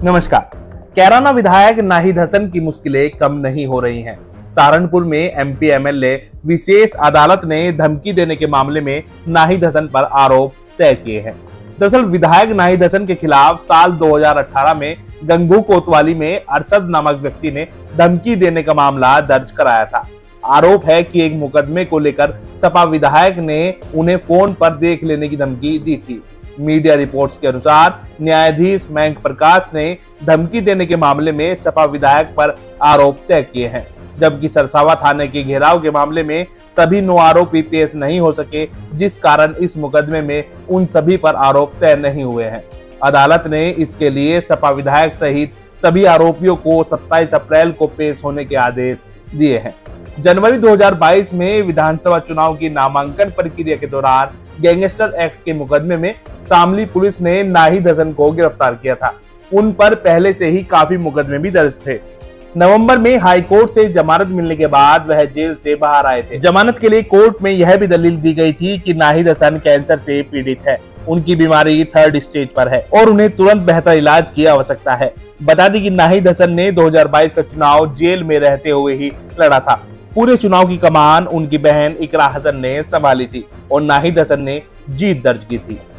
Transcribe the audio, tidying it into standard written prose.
नमस्कार। कैराना विधायक नाहिद हसन की मुश्किलें कम नहीं हो रही हैं। सहारनपुर में एमपी एमएलए विशेष अदालत ने धमकी देने के मामले में नाहिद हसन पर आरोप तय किए हैं। दरअसल विधायक नाहिद हसन के खिलाफ साल 2018 में गंगू कोतवाली में अरशद नामक व्यक्ति ने धमकी देने का मामला दर्ज कराया था। आरोप है कि एक मुकदमे को लेकर सपा विधायक ने उन्हें फोन पर देख लेने की धमकी दी थी। मीडिया रिपोर्ट्स के अनुसार न्यायाधीश मयंक प्रकाश ने धमकी देने के मामले में सपा विधायक पर आरोप तय किए हैं, जबकि सरसावा थाने के घेराव के मामले में सभी 9 आरोपी पेश नहीं हो सके, जिस कारण इस मुकदमे में उन सभी पर आरोप तय नहीं हुए हैं। अदालत ने इसके लिए सपा विधायक सहित सभी आरोपियों को 27 अप्रैल को पेश होने के आदेश दिए हैं। जनवरी 2022 में विधानसभा चुनाव की नामांकन प्रक्रिया के दौरान गैंगस्टर एक्ट के मुकदमे में शामली पुलिस ने नाहिद हसन को गिरफ्तार किया था। उन पर पहले से ही काफी मुकदमे भी दर्ज थे। नवंबर में हाई कोर्ट से जमानत मिलने के बाद वह जेल से बाहर आए थे। जमानत के लिए कोर्ट में यह भी दलील दी गई थी कि नाहिद हसन कैंसर से पीड़ित है, उनकी बीमारी 3rd स्टेज पर है और उन्हें तुरंत बेहतर इलाज की आवश्यकता है। बता दें कि नाहिद हसन ने 2022 का चुनाव जेल में रहते हुए ही लड़ा था। पूरे चुनाव की कमान उनकी बहन इकरा हसन ने संभाली थी और नाहिद हसन ने जीत दर्ज की थी।